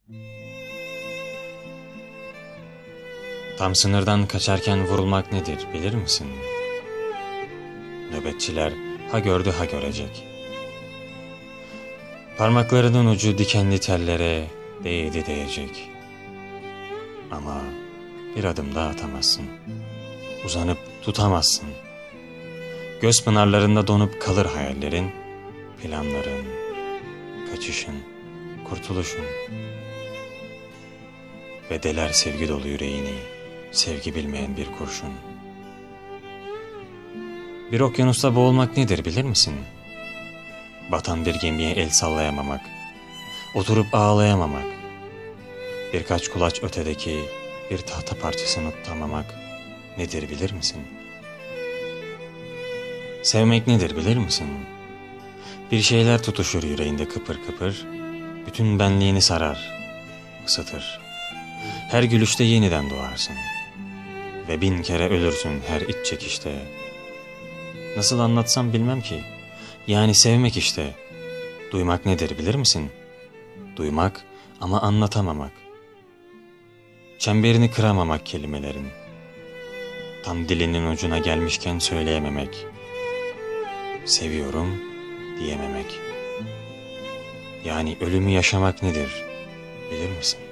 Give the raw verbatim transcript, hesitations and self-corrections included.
Tam sınırdan kaçarken vurulmak nedir bilir misin? Nöbetçiler ha gördü ha görecek. Parmaklarının ucu dikenli tellere değdi değecek. Ama bir adım daha atamazsın. Uzanıp tutamazsın. Göz pınarlarında donup kalır hayallerin, planların, kaçışın, kurtuluşun. Ve deler sevgi dolu yüreğini, sevgi bilmeyen bir kurşun. Bir okyanusta boğulmak nedir bilir misin? Batan bir gemiye el sallayamamak, oturup ağlayamamak, birkaç kulaç ötedeki bir tahta parçasını tutamamak nedir bilir misin? Sevmek nedir bilir misin? Bir şeyler tutuşur yüreğinde kıpır kıpır, bütün benliğini sarar, ısıtır. Her gülüşte yeniden doğarsın ve bin kere ölürsün her iç çekişte. Nasıl anlatsam bilmem ki. Yani sevmek işte. Duymak nedir bilir misin? Duymak ama anlatamamak. Çemberini kıramamak kelimelerin. Tam dilinin ucuna gelmişken söyleyememek. Seviyorum diyememek. Yani ölümü yaşamak nedir bilir misin?